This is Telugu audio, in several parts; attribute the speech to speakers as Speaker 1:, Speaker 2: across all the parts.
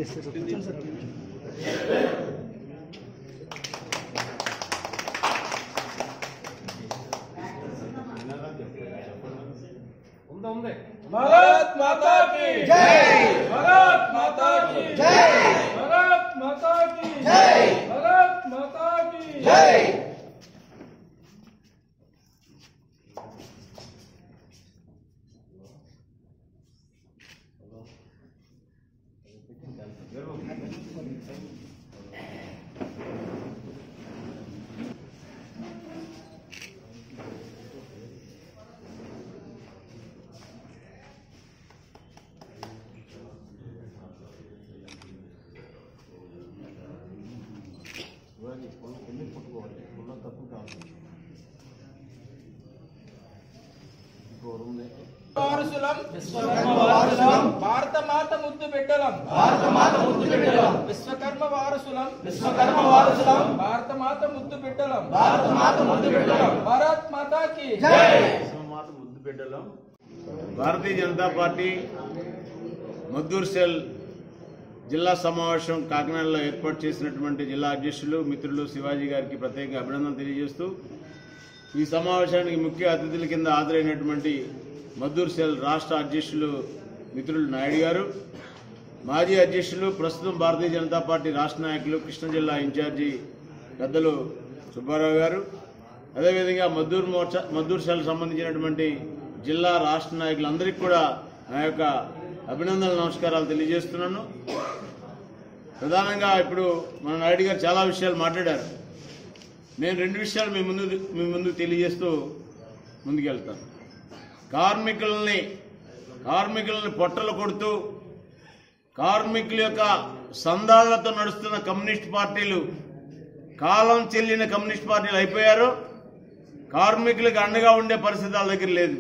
Speaker 1: भारत माता की जय, भारत माता की जय, भारत माता की जय, भारत माता की जय। భారత మాత ముద్దు బిడ్డలం, విశ్వకర్మ వారసులం, భారత మాత ముద్దు బిడ్డలం, భారత్ మాతా కి జై।
Speaker 2: భారతీయ జనతా పార్టీ మద్దూరు సెల్ జిల్లా సమావేశం కాకినాడలో ఏర్పాటు చేసినటువంటి జిల్లా అధ్యక్షులు మిత్రులు శివాజీ గారికి ప్రత్యేకంగా అభినందనలు తెలియజేస్తూ ఈ సమావేశానికి ముఖ్య అతిథుల కింద హాజరైనటువంటి మద్దూరు సెల్ రాష్ట్ర అధ్యక్షులు మిత్రులు నాయుడు గారు, మాజీ అధ్యక్షులు ప్రస్తుతం భారతీయ జనతా పార్టీ రాష్ట్ర నాయకులు కృష్ణా జిల్లా ఇన్ఛార్జి పెద్దలు సుబ్బారావు గారు, అదేవిధంగా మద్దూరు సెల్ సంబంధించినటువంటి జిల్లా రాష్ట్ర నాయకులందరికీ కూడా నా యొక్క అభినందనలు నమస్కారాలు తెలియజేస్తున్నాను। ప్రధానంగా ఇప్పుడు మన నాయుడు గారు చాలా విషయాలు మాట్లాడారు. నేను రెండు విషయాలు మీ ముందు తెలియజేస్తూ ముందుకెళ్తాను. కార్మికులని పొట్టలు కొడుతూ కార్మికుల యొక్క సందాలతో నడుస్తున్న కమ్యూనిస్ట్ పార్టీలు, కాలం చెల్లిన కమ్యూనిస్ట్ పార్టీలు అయిపోయారు. కార్మికులకు అండగా ఉండే పరిస్థితి వాళ్ళ దగ్గర లేదు.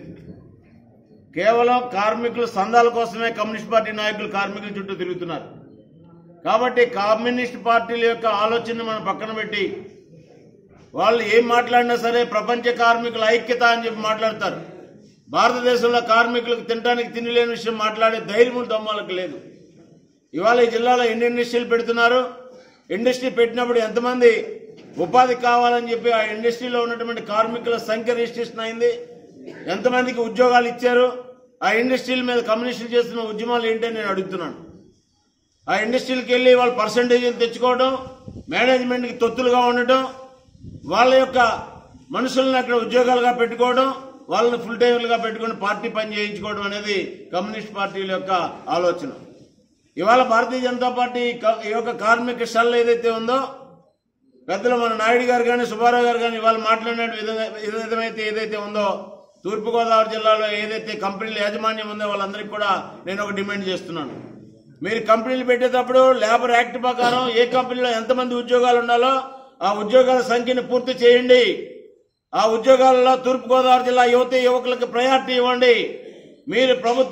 Speaker 2: కేవలం కార్మికుల సందాల కోసమే కమ్యూనిస్ట్ పార్టీ నాయకులు కార్మికుల చుట్టూ తిరుగుతున్నారు. కాబట్టి కమ్యూనిస్ట్ పార్టీల యొక్క ఆలోచన మనం పక్కన పెట్టి వాళ్ళు ఏం మాట్లాడినా సరే ప్రపంచ కార్మికుల ఐక్యత అని చెప్పి మాట్లాడతారు. భారతదేశంలో కార్మికులకు తినడానికి తిండి లేని విషయం మాట్లాడే ధైర్యం దమ్మాలకు లేదు. ఇవాళ ఈ జిల్లాలో ఎన్ని ఇండస్ట్రీలు పెడుతున్నారు, ఇండస్ట్రీ పెట్టినప్పుడు ఎంతమంది ఉపాధి కావాలని చెప్పి ఆ ఇండస్ట్రీలో ఉన్నటువంటి కార్మికుల సంఖ్య రిజిస్ట్రేషన్ అయింది, ఎంతమందికి ఉద్యోగాలు ఇచ్చారు, ఆ ఇండస్ట్రీల మీద కమ్యూనిస్టులు చేస్తున్న ఉద్యమాలు ఏంటని నేను అడుగుతున్నాను. ఆ ఇండస్ట్రీలకు వెళ్ళి వాళ్ళ పర్సంటేజీలు తెచ్చుకోవడం, మేనేజ్మెంట్కి తొత్తులుగా ఉండటం, వాళ్ళ యొక్క మనుషులను అక్కడ ఉద్యోగాలుగా పెట్టుకోవడం, వాళ్ళని ఫుల్ టైమ్లుగా పెట్టుకుని పార్టీ పని చేయించుకోవడం అనేది కమ్యూనిస్ట్ పార్టీల యొక్క ఆలోచన. ఇవాళ భారతీయ జనతా పార్టీ ఈ యొక్క కార్మిక షల్ ఏదైతే ఉందో, పెద్దలు మన నాయుడు గారు కానీ సుబ్బారావు గారు కానీ ఇవాళ మాట్లాడిన విధమైతే ఏదైతే ఉందో, తూర్పుగోదావరి జిల్లాలో ఏదైతే కంపెనీల యాజమాన్యం ఉందో వాళ్ళందరికీ కూడా నేను ఒక డిమాండ్ చేస్తున్నాను. మీరు కంపెనీలు పెట్టేటప్పుడు లేబర్ యాక్ట్ ప్రకారం ఏ కంపెనీలో ఎంతమంది ఉద్యోగాలు ఉండాలో ఆ ఉద్యోగాల సంఖ్యను పూర్తి చేయండి. ఆ ఉద్యోగాలలో తూర్పుగోదావరి జిల్లా యువకులకు ప్రయారిటీ ఇవ్వండి. మీరు ప్రభుత్వ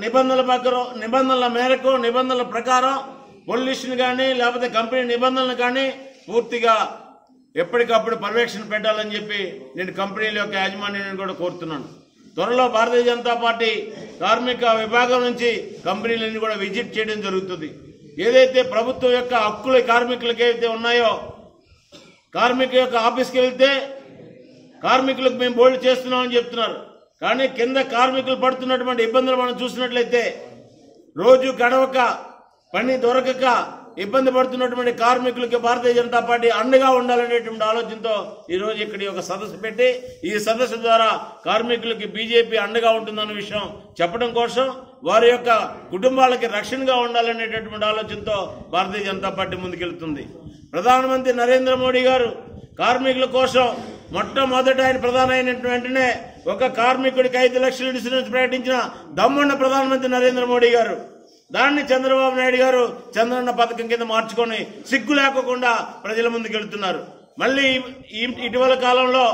Speaker 2: నిబంధనల మేరకు నిబంధనల ప్రకారం పొల్యూషన్ కానీ లేకపోతే కంపెనీ నిబంధనలు కానీ పూర్తిగా ఎప్పటికప్పుడు పర్యవేక్షణ పెట్టాలని చెప్పి నేను కంపెనీల యొక్క యాజమాన్యాన్ని కూడా కోరుతున్నాను. త్వరలో భారతీయ జనతా పార్టీ కార్మిక విభాగం నుంచి కంపెనీలన్నీ కూడా విజిట్ చేయడం జరుగుతుంది. ఏదైతే ప్రభుత్వం యొక్క హక్కులు కార్మికులకు ఏదైతే ఉన్నాయో, కార్మికుల యొక్క ఆఫీస్కి వెళ్తే కార్మికులకు మేము బోల్డ్ చేస్తున్నామని చెప్తున్నారు. కానీ కింద కార్మికులు పడుతున్నటువంటి ఇబ్బందులు మనం చూసినట్లయితే రోజు గడవక పని దొరకక ఇబ్బంది పడుతున్నటువంటి కార్మికులకి భారతీయ జనతా పార్టీ అండగా ఉండాలనేటువంటి ఆలోచనతో ఈ రోజు ఇక్కడ ఒక సదస్సు పెట్టి ఈ సదస్సు ద్వారా కార్మికులకి బీజేపీ అండగా ఉంటుందన్న విషయం చెప్పడం కోసం, వారి యొక్క కుటుంబాలకి రక్షణగా ఉండాలనేటటువంటి ఆలోచనతో భారతీయ జనతా పార్టీ ముందుకెళ్తుంది. ప్రధానమంత్రి నరేంద్ర మోడీ గారు కార్మికుల కోసం మొట్టమొదట ఆయన ప్రధాని అయిన వెంటనే ఒక కార్మికుడికి 5 లక్షల ఇన్సూరెన్స్ ప్రకటించిన దమ్మున్న ప్రధానమంత్రి నరేంద్ర మోడీ గారు. దాన్ని చంద్రబాబు నాయుడు గారు చంద్రన్న పథకం కింద మార్చుకొని సిగ్గు లేకుండా ప్రజల ముందుకెళ్తున్నారు. మళ్ళీ ఇటీవల కాలంలో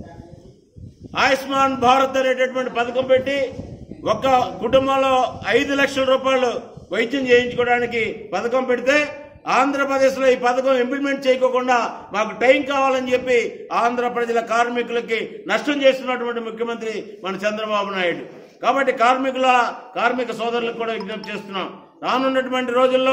Speaker 2: ఆయుష్మాన్ భారత్ అనేటటువంటి పథకం పెట్టి ఒక కుటుంబంలో 5 లక్షల రూపాయలు వైద్యం చేయించుకోవడానికి పథకం పెడితే ఆంధ్రప్రదేశ్ లో ఈ పథకం ఇంప్లిమెంట్ చేయకుండా మాకు టైం కావాలని చెప్పి ఆంధ్ర ప్రజల కార్మికులకి నష్టం చేస్తున్నటువంటి ముఖ్యమంత్రి మన చంద్రబాబు నాయుడు. కాబట్టి కార్మిక సోదరులకు కూడా విజ్ఞప్తి చేస్తున్నాం, రానున్నటువంటి రోజుల్లో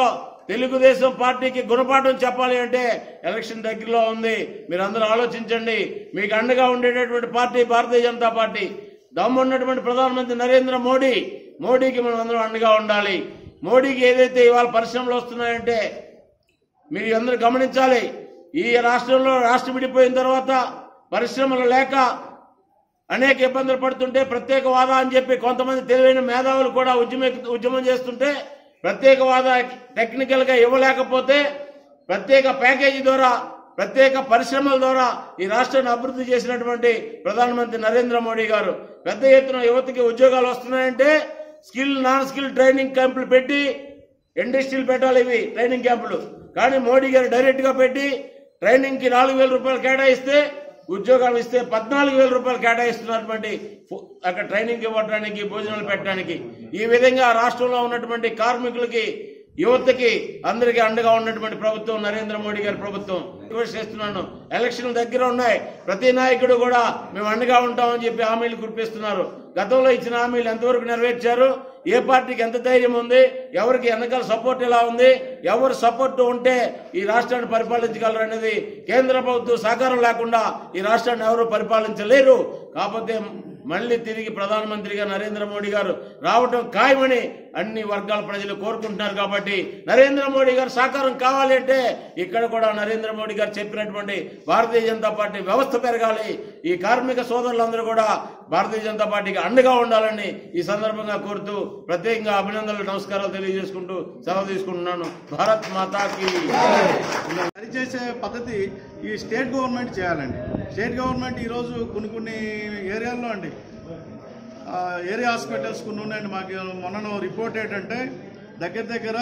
Speaker 2: తెలుగుదేశం పార్టీకి గుణపాఠం చెప్పాలి అంటే ఎలక్షన్ దగ్గరలో ఉంది. మీరందరూ ఆలోచించండి. మీకు అండగా ఉండేటటువంటి పార్టీ భారతీయ జనతా పార్టీ. దమ్మున్నటువంటి ప్రధానమంత్రి నరేంద్ర మోడీకి మనం అందరం అండగా ఉండాలి. మోడీకి ఏదైతే ఇవాళ పరిశ్రమలు వస్తున్నాయంటే మీరు అందరూ గమనించాలి. ఈ రాష్ట్రంలో రాష్ట్రం విడిపోయిన తర్వాత పరిశ్రమలు లేక అనేక ఇబ్బందులు పడుతుంటే ప్రత్యేక హోదా అని చెప్పి కొంతమంది తెలివైన మేధావులు కూడా ఉద్యమం చేస్తుంటే ప్రత్యేక హోదా టెక్నికల్ గా ఇవ్వలేకపోతే ప్రత్యేక ప్యాకేజీ ద్వారా ప్రత్యేక పరిశ్రమల ద్వారా ఈ రాష్ట్రాన్ని అభివృద్ధి చేసినటువంటి ప్రధానమంత్రి నరేంద్ర మోడీ గారు పెద్ద ఎత్తున యువతకి ఉద్యోగాలు వస్తున్నాయంటే స్కిల్ నాన్ స్కిల్ ట్రైనింగ్ క్యాంపులు పెట్టి ఇండస్ట్రీలు పెట్టాలి. ఇవి ట్రైనింగ్ క్యాంపులు. కానీ మోడీ గారు డైరెక్ట్ గా పెట్టి ట్రైనింగ్ కి 4,000 రూపాయలు కేటాయిస్తే ఉద్యోగాలు ఇస్తే 14,000 రూపాయలు కేటాయిస్తున్నటువంటి అక్కడ ట్రైనింగ్ ఇవ్వడానికి భోజనాలు పెట్టడానికి. ఈ విధంగా రాష్ట్రంలో ఉన్నటువంటి కార్మికులకి యువతకి అందరికీ అండగా ఉన్నటువంటి ప్రభుత్వం నరేంద్ర మోడీ గారి ప్రభుత్వం. రిక్వెస్ట్ చేస్తున్నాను, ఎలక్షన్లు దగ్గర ఉన్నాయి. ప్రతి నాయకుడు కూడా మేము అండగా ఉంటామని చెప్పి హామీలు కురిపిస్తున్నారు. గతంలో ఇచ్చిన హామీలు ఎంతవరకు నెరవేర్చారు, ఏ పార్టీకి ఎంత ధైర్యం ఉంది, ఎవరికి వెనకాల సపోర్ట్ ఎలా ఉంది, ఎవరు సపోర్ట్ ఉంటే ఈ రాష్ట్రాన్ని పరిపాలించగలరు అనేది కేంద్ర ప్రభుత్వం సహకారం లేకుండా ఈ రాష్ట్రాన్ని ఎవరు పరిపాలించలేరు. కాకపోతే మళ్లీ తిరిగి ప్రధానమంత్రిగా నరేంద్ర మోడీ గారు రావటం ఖాయమని అన్ని వర్గాల ప్రజలు కోరుకుంటున్నారు. కాబట్టి నరేంద్ర మోడీ గారు సహకారం కావాలి అంటే ఇక్కడ కూడా నరేంద్ర మోడీ గారు చెప్పినటువంటి భారతీయ జనతా పార్టీ వ్యవస్థ పెరగాలి. ఈ కార్మిక సోదరులందరూ కూడా భారతీయ జనతా పార్టీకి అండగా ఉండాలని ఈ సందర్భంగా కోరుతూ ప్రత్యేకంగా అభినందనలు నమస్కారాలు తెలియజేసుకుంటూ సెలవు తీసుకుంటున్నాను. భారత్ మాతాకి.
Speaker 3: సరిచేసే పద్ధతి ఈ స్టేట్ గవర్నమెంట్ చేయాలండి. స్టేట్ గవర్నమెంట్ ఈరోజు కొన్ని ఏరియాల్లో అండి ఏరియా హాస్పిటల్స్ కొన్ని ఉన్నాయండి. మాకు మొన్న రిపోర్ట్ ఏంటంటే దగ్గర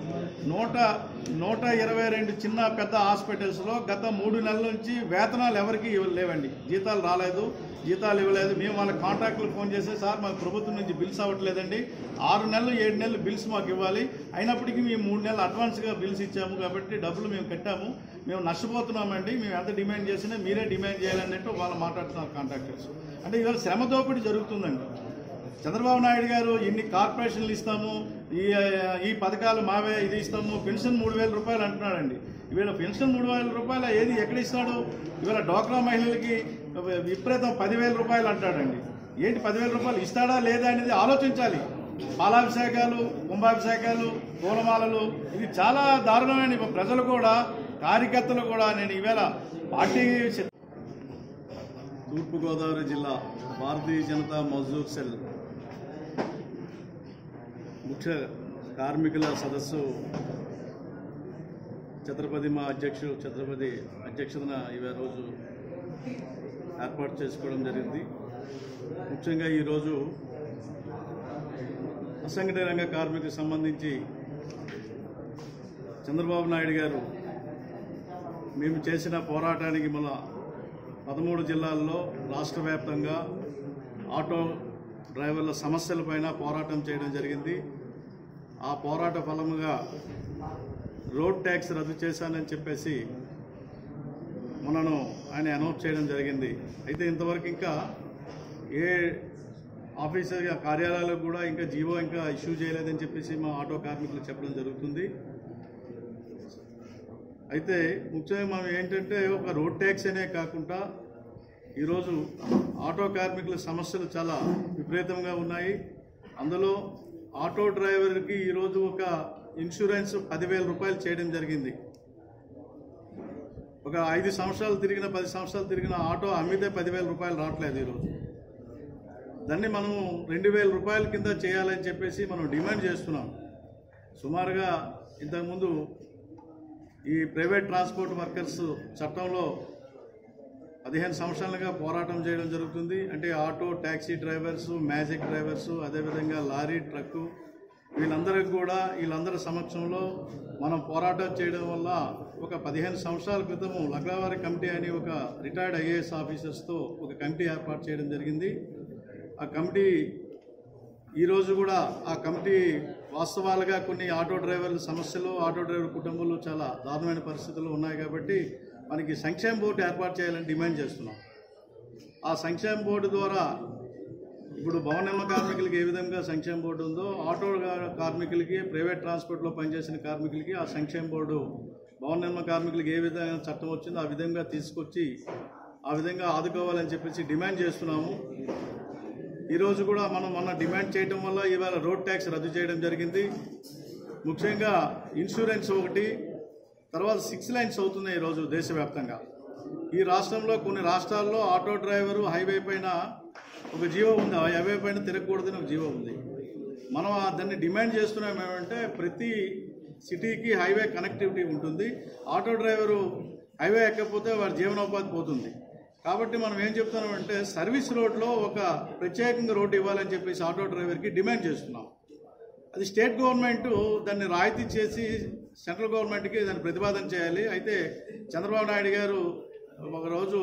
Speaker 3: 122 చిన్న పెద్ద హాస్పిటల్స్లో గత 3 నెలల నుంచి వేతనాలు ఎవరికి లేవండి. జీతాలు రాలేదు, జీతాలు ఇవ్వలేదు. మేము వాళ్ళ కాంట్రాక్టులు ఫోన్ చేస్తే సార్ మాకు ప్రభుత్వం నుంచి బిల్స్ అవ్వట్లేదండి, 6 నెలలు 7 నెలలు బిల్స్ మాకు ఇవ్వాలి, అయినప్పటికీ మేము 3 నెలలు అడ్వాన్స్గా బిల్స్ ఇచ్చాము కాబట్టి డబ్బులు మేము కట్టాము, మేము నష్టపోతున్నామండి, మేము ఎంత డిమాండ్ చేసినా మీరే డిమాండ్ చేయాలన్నట్టు వాళ్ళు మాట్లాడుతున్నారు కాంట్రాక్టర్స్. అంటే ఇవాళ శ్రమ దోపిడీ జరుగుతుందండి. చంద్రబాబు నాయుడు గారు ఇన్ని కార్పొరేషన్లు ఇస్తాము, ఈ పథకాలు మావే, ఇది ఇస్తాము, పెన్షన్ 3,000 రూపాయలు అంటున్నాడండి. ఇవాళ పెన్షన్ 3,000 రూపాయలు ఏది ఎక్కడ ఇస్తాడు? ఇవాళ డ్వాక్రా మహిళలకి విపరీతం 10,000 రూపాయలు అంటాడండి. ఏంటి 10,000 రూపాయలు ఇస్తాడా లేదా అనేది ఆలోచించాలి. పాలాభిషేకాలు, కుంభాభిషేకాలు, పూలమాలలు, ఇది చాలా దారుణమైన. ప్రజలు కూడా, కార్యకర్తలు కూడా, నేను ఈవేళ పార్టీ తూర్పుగోదావరి జిల్లా భారతీయ జనతా మజ్దూర్ సెల్ ముఖ్య కార్మికుల సదస్సు ఛత్రపతి అధ్యక్షతన ఇవే రోజు ఏర్పాటు చేసుకోవడం జరిగింది. ముఖ్యంగా ఈరోజు అసంఘటిత రంగ కార్మికులకు సంబంధించి చంద్రబాబు నాయుడు గారు మేము చేసిన పోరాటానికి మన 13 జిల్లాల్లో రాష్ట్ర వ్యాప్తంగా ఆటో డ్రైవర్ల సమస్యలపైన పోరాటం చేయడం జరిగింది. ఆ పోరాట ఫలముగా రోడ్ ట్యాక్స్ రద్దు చేశానని చెప్పేసి మనను ఆయన అనౌన్స్ చేయడం జరిగింది. అయితే ఇంతవరకు ఇంకా ఏ ఆఫీసర్ కార్యాలయాలకు కూడా ఇంకా జీవో ఇంకా ఇష్యూ చేయలేదని చెప్పేసి మా ఆటో కార్మికులు చెప్పడం జరుగుతుంది. అయితే ముఖ్యంగా మనం ఏంటంటే ఒక రోడ్ ట్యాక్స్ అనే కాకుండా ఈరోజు ఆటో కార్మికుల సమస్యలు చాలా విపరీతంగా ఉన్నాయి. అందులో ఆటో డ్రైవర్కి ఈరోజు ఒక ఇన్సూరెన్స్ 10,000 రూపాయలు చేయడం జరిగింది. ఒక 5 సంవత్సరాలు తిరిగిన 10 సంవత్సరాలు తిరిగిన ఆటో అమ్మితే 10,000 రూపాయలు రావట్లేదు ఈరోజు. దాన్ని మనము 2,000 రూపాయల కింద చేయాలని చెప్పేసి మనం డిమాండ్ చేస్తున్నాం. సుమారుగా ఇంతకుముందు ఈ ప్రైవేట్ ట్రాన్స్పోర్ట్ వర్కర్స్ చట్టంలో 15 సంవత్సరాలుగా పోరాటం చేయడం జరుగుతుంది. అంటే auto, taxi drivers, magic drivers, అదేవిధంగా లారీ, ట్రక్కు, వీళ్ళందరి సమక్షంలో మనం పోరాటం చేయడం వల్ల ఒక 15 సంవత్సరాల క్రితము లగ్నవారి కమిటీ అని ఒక రిటైర్డ్ ఐఏఎస్ ఆఫీసర్స్తో ఒక కమిటీ ఏర్పాటు చేయడం జరిగింది. ఆ కమిటీ ఈరోజు కూడా ఆ కమిటీ వాస్తవాలుగా కొన్ని ఆటో డ్రైవర్ల సమస్యలు, ఆటో డ్రైవర్ కుటుంబాలు చాలా దారుణమైన పరిస్థితులు ఉన్నాయి కాబట్టి మనకి సంక్షేమ బోర్డు ఏర్పాటు చేయాలని డిమాండ్ చేస్తున్నాం. ఆ సంక్షేమ బోర్డు ద్వారా ఇప్పుడు భవన నిర్మాణ కార్మికులకి ఏ విధంగా సంక్షేమ బోర్డు ఉందో ఆటో కార్మికులకి, ప్రైవేట్ ట్రాన్స్పోర్ట్లో పనిచేసిన కార్మికులకి ఆ సంక్షేమ బోర్డు భవన నిర్మాణ కార్మికులకి ఏ విధంగా చట్టం వచ్చిందో ఆ విధంగా తీసుకొచ్చి ఆ విధంగా ఆదుకోవాలని చెప్పేసి డిమాండ్ చేస్తున్నాము. ఈరోజు కూడా మనం మొన్న డిమాండ్ చేయడం వల్ల ఇవాళ రోడ్ ట్యాక్స్ రద్దు చేయడం జరిగింది. ముఖ్యంగా ఇన్సూరెన్స్ ఒకటి, తర్వాత 6 లైన్స్ అవుతున్నాయి ఈరోజు దేశవ్యాప్తంగా. ఈ రాష్ట్రంలో కొన్ని రాష్ట్రాల్లో ఆటో డ్రైవరు హైవే పైన ఒక జీవో ఉంది, ఆ హైవే పైన తిరగకూడదని ఒక జీవో ఉంది. మనం దాన్ని డిమాండ్ చేస్తున్నాం ఏమంటే ప్రతి సిటీకి హైవే కనెక్టివిటీ ఉంటుంది. ఆటో డ్రైవరు హైవే ఎక్కకపోతే వాడి జీవనోపాధి పోతుంది. కాబట్టి మనం ఏం చెప్తున్నామంటే సర్వీస్ రోడ్లో ఒక ప్రత్యేకంగా రోడ్డు ఇవ్వాలని చెప్పేసి ఆటో డ్రైవర్కి డిమాండ్ చేస్తున్నాం. అది స్టేట్ గవర్నమెంట్ దాన్ని రాయితీ చేసి సెంట్రల్ గవర్నమెంట్కి దాన్ని ప్రతిపాదన చేయాలి. అయితే చంద్రబాబు నాయుడు గారు ఒకరోజు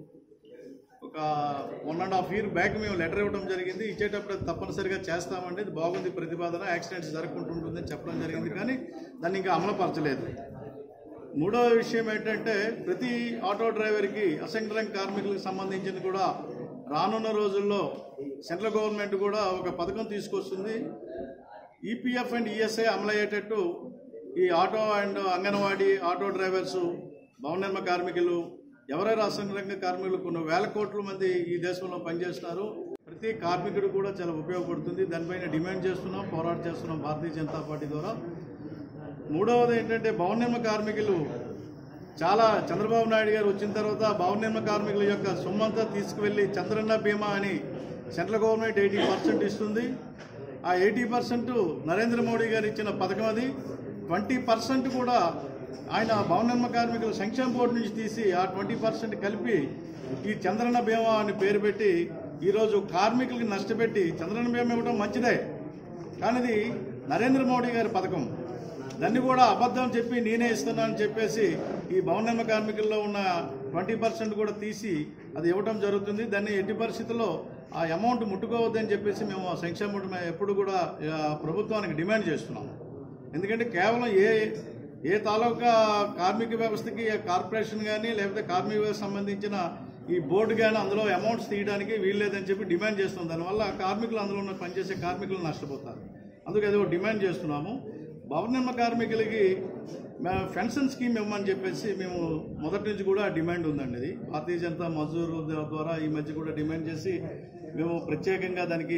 Speaker 3: ఒక 1.5 year బ్యాక్ మేము లెటర్ ఇవ్వడం జరిగింది. ఇచ్చేటప్పుడు తప్పనిసరిగా చేస్తామండి, ఇది బాగుంది ప్రతిపాదన, యాక్సిడెంట్స్ జరగకుంటుంటుందని చెప్పడం జరిగింది, కానీ దాన్ని ఇంకా అమలుపరచలేదు. మూడవ విషయం ఏంటంటే ప్రతి ఆటో డ్రైవర్కి, అసంఘటిత కార్మికులకు సంబంధించింది కూడా రానున్న రోజుల్లో సెంట్రల్ గవర్నమెంట్ కూడా ఒక పథకం తీసుకొస్తుంది. ఈపీఎఫ్ అండ్ ఈఎస్ఐ అమలయ్యేటట్టు ఈ auto and anganwadi auto drivers, భవన నిర్మాణ కార్మికులు, ఎవరైనా అసంఘటిత కార్మికులు కొన్ని వేల కోట్ల మంది ఈ దేశంలో పనిచేస్తున్నారు. ప్రతి కార్మికుడు కూడా చాలా ఉపయోగపడుతుంది. దానిపైన డిమాండ్ చేస్తున్నాం, పోరాటం చేస్తున్నాం భారతీయ జనతా పార్టీ ద్వారా. మూడవది ఏంటంటే భవన నిర్మాణ కార్మికులు చాలా చంద్రబాబు నాయుడు గారు వచ్చిన తర్వాత భవన నిర్మాణ కార్మికుల యొక్క సొమ్మంతా తీసుకువెళ్ళి చంద్రన్న బీమా అని సెంట్రల్ గవర్నమెంట్ 80% ఇస్తుంది. ఆ 80% నరేంద్ర మోడీ గారు ఇచ్చిన పథకం. అది 20% కూడా ఆయన భవన నిర్మాణ కార్మికుల సంక్షేమ బోర్డు నుంచి తీసి ఆ 20% కలిపి ఈ చంద్రన్న బీమా అని పేరు పెట్టి ఈరోజు కార్మికులకి నష్టపెట్టి, చంద్రన్న బీమా ఇవ్వడం మంచిదే కానీ ఇది నరేంద్ర మోడీ గారి పథకం, దాన్ని కూడా అబద్ధం చెప్పి నేనే ఇస్తున్నానని చెప్పేసి ఈ భవన నిర్మాణ కార్మికుల్లో ఉన్న 20% కూడా తీసి అది ఇవ్వడం జరుగుతుంది. దాన్ని ఎట్టి పరిస్థితుల్లో ఆ అమౌంట్ ముట్టుకోవద్దని చెప్పేసి మేము సంక్షేమ బోర్డు ఎప్పుడు కూడా ప్రభుత్వానికి డిమాండ్ చేస్తున్నాం. ఎందుకంటే కేవలం ఏ తాలూకా కార్మిక వ్యవస్థకి కార్పొరేషన్ కానీ లేకపోతే కార్మిక వ్యవస్థ సంబంధించిన ఈ బోర్డు కానీ అందులో అమౌంట్స్ తీయడానికి వీల్లేదని చెప్పి డిమాండ్ చేస్తున్నాం. దానివల్ల కార్మికులు అందులో ఉన్న పనిచేసే కార్మికులు నష్టపోతారు. అందుకే అది డిమాండ్ చేస్తున్నాము. భవన నిర్మాణ కార్మికులకి పెన్షన్ స్కీమ్ ఇవ్వమని చెప్పేసి మేము మొదటి నుంచి కూడా డిమాండ్ ఉందండి. అది భారతీయ జనతా మజదూరు ద్వారా ఈ మధ్య కూడా డిమాండ్ చేసి మేము ప్రత్యేకంగా దానికి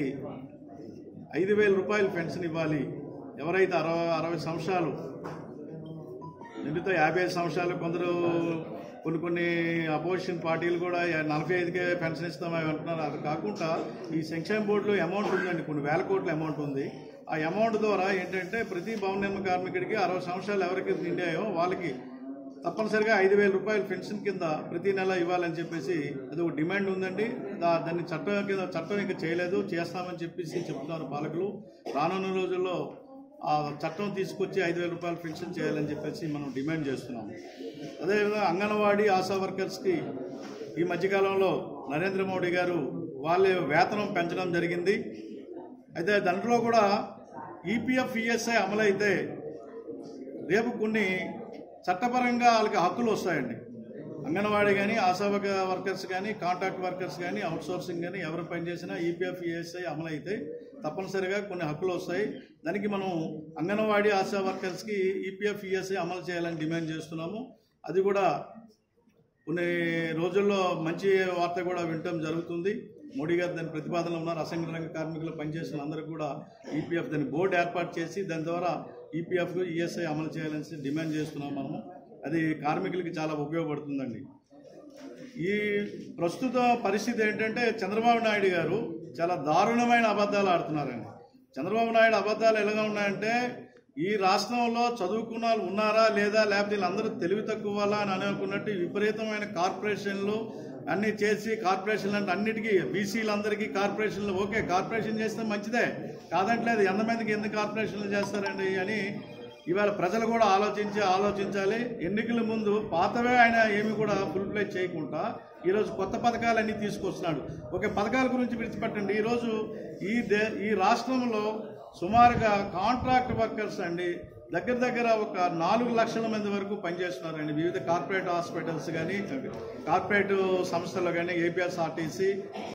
Speaker 3: 5,000 రూపాయలు పెన్షన్ ఇవ్వాలి. ఎవరైతే 60 సంవత్సరాలు నిండితే 55 సంవత్సరాలు, కొన్ని అపోజిషన్ పార్టీలు కూడా 45కే పెన్షన్ ఇస్తామని అంటున్నారు. అది కాకుండా ఈ సంక్షేమ బోర్డులో అమౌంట్ ఉందండి, కొన్ని వేల కోట్ల అమౌంట్ ఉంది. ఆ అమౌంట్ ద్వారా ఏంటంటే ప్రతి భవన నిర్మాణ కార్మికుడికి 60 సంవత్సరాలు ఎవరికి నిండాయో వాళ్ళకి తప్పనిసరిగా 5,000 రూపాయలు పెన్షన్ కింద ప్రతి నెల ఇవ్వాలని చెప్పేసి అది ఒక డిమాండ్ ఉందండి. దాన్ని చట్టం ఇంకా చేయలేదు, చేస్తామని చెప్పేసి చెప్తున్నారు పాలకులు. రానున్న రోజుల్లో ఆ చట్టం తీసుకొచ్చి 5,000 రూపాయలు పెన్షన్ చేయాలని చెప్పేసి మనం డిమాండ్ చేస్తున్నాము. అదేవిధంగా అంగన్వాడీ ఆశా వర్కర్స్కి ఈ మధ్యకాలంలో నరేంద్ర మోడీ గారు వాళ్ళ వేతనం పెంచడం జరిగింది. అయితే దాంట్లో కూడా ఈపీఎఫ్ ఈఎస్ఐ అమలైతే రేపు కొన్ని చట్టపరంగా వాళ్ళకి హక్కులు వస్తాయండి. అంగన్వాడీ కానీ, ఆశా వర్కర్స్ కానీ, కాంట్రాక్ట్ వర్కర్స్ కానీ, అవుట్సోర్సింగ్ కానీ ఎవరు పనిచేసినా ఈపీఎఫ్ ఈఎస్ఐ అమలైతే తప్పనిసరిగా కొన్ని హక్కులు వస్తాయి. దానికి మనం అంగన్వాడీ ఆశా వర్కర్స్కి ఈపీఎఫ్ ఈఎస్ఐ అమలు చేయాలని డిమాండ్ చేస్తున్నాము. అది కూడా కొన్ని రోజుల్లో మంచి వార్త కూడా వినటం జరుగుతుంది. మోడీ గారు దాని ప్రతిపాదనలో ఉన్నారు. అసంఘటిత రంగ కార్మికులు పనిచేసిన అందరికీ కూడా ఈపీఎఫ్ దాని బోర్డు ఏర్పాటు చేసి దాని ద్వారా ఈపీఎఫ్ ఈఎస్ఐ అమలు చేయాలని డిమాండ్ చేస్తున్నాం మనము. అది కార్మికులకి చాలా ఉపయోగపడుతుందండి. ఈ ప్రస్తుత పరిస్థితి ఏంటంటే చంద్రబాబు నాయుడు గారు చాలా దారుణమైన అబద్ధాలు ఆడుతున్నారండి. చంద్రబాబు నాయుడు అబద్ధాలు ఎలాగా ఉన్నాయంటే ఈ రాష్ట్రంలో చదువుకున్న వాళ్ళు ఉన్నారా లేదా, లేకపోతే వీళ్ళందరూ తెలివి తక్కువ వాళ్ళ అని అనుకున్నట్టు విపరీతమైన కార్పొరేషన్లు అన్నీ చేసి, కార్పొరేషన్లు అంటే అన్నిటికీ బీసీలందరికీ కార్పొరేషన్లు, ఓకే కార్పొరేషన్ చేస్తే మంచిదే కాదంటలేదు, ఎంతమందికి ఎందుకు కార్పొరేషన్లు చేస్తారండి అని ఇవాళ ప్రజలు కూడా ఆలోచించాలి. ఎన్నికల ముందు పాతవే ఆయన ఏమి కూడా ఫుల్ ప్లే చేయకుండా ఈరోజు కొత్త పథకాలన్నీ తీసుకొస్తున్నాడు. ఒక పథకాల గురించి విడిచిపెట్టండి. ఈరోజు ఈ రాష్ట్రంలో సుమారుగా కాంట్రాక్ట్ వర్కర్స్ అండి దగ్గర ఒక 4 లక్షల మంది వరకు పనిచేస్తున్నారండి. వివిధ కార్పొరేట్ హాస్పిటల్స్ కానీ, కార్పొరేట్ సంస్థలు కానీ, ఏపీఎస్ఆర్టీసీ